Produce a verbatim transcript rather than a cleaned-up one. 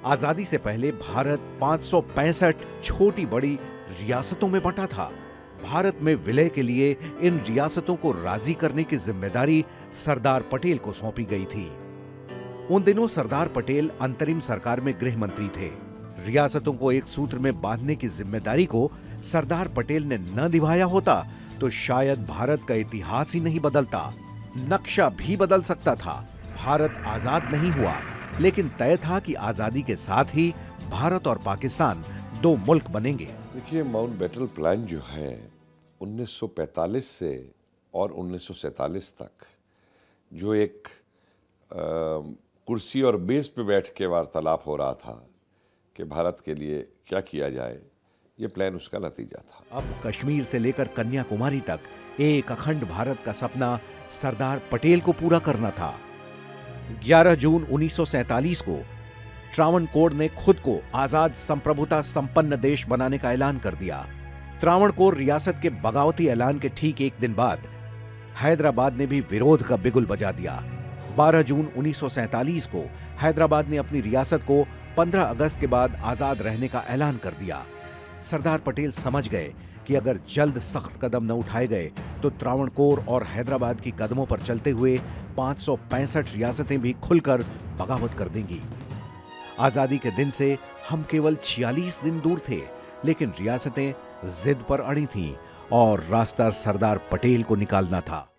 आजादी से पहले भारत पाँच सौ पैंसठ छोटी बड़ी रियासतों में बंटा था। भारत में विलय के लिए इन रियासतों को राजी करने की जिम्मेदारी सरदार पटेल को सौंपी गई थी। उन दिनों सरदार पटेल अंतरिम सरकार में गृह मंत्री थे। रियासतों को एक सूत्र में बांधने की जिम्मेदारी को सरदार पटेल ने न निभाया होता तो शायद भारत का इतिहास ही नहीं बदलता, नक्शा भी बदल सकता था। भारत आजाद नहीं हुआ, लेकिन तय था कि आजादी के साथ ही भारत और पाकिस्तान दो मुल्क बनेंगे। देखिए, माउंटबेटन प्लान जो है उन्नीस सौ पैंतालीस से और उन्नीस सौ सैंतालीस तक जो एक आ, कुर्सी और बेस पे बैठ के वार्तालाप हो रहा था कि भारत के लिए क्या किया जाए, ये प्लान उसका नतीजा था। अब कश्मीर से लेकर कन्याकुमारी तक एक अखंड भारत का सपना सरदार पटेल को पूरा करना था। ग्यारह जून उन्नीस सौ सैंतालीस को त्रावणकोर ने खुद को आजाद संप्रभुता संपन्न देश बनाने का ऐलान कर दिया। त्रावणकोर रियासत के बगावती ऐलान के ठीक एक दिन बाद हैदराबाद ने भी विरोध का बिगुल बजा दिया। बारह जून उन्नीस सौ सैंतालीस को हैदराबाद ने अपनी रियासत को पंद्रह अगस्त के बाद आजाद रहने का ऐलान कर दिया। सरदार पटेल समझ गए कि अगर जल्द सख्त कदम न उठाए गए तो त्रावणकोर और हैदराबाद की कदमों पर चलते हुए पाँच सौ पैंसठ रियासतें भी खुलकर बगावत कर देंगी। आजादी के दिन से हम केवल छियालीस दिन दूर थे, लेकिन रियासतें जिद पर अड़ी थीं और रास्ता सरदार पटेल को निकालना था।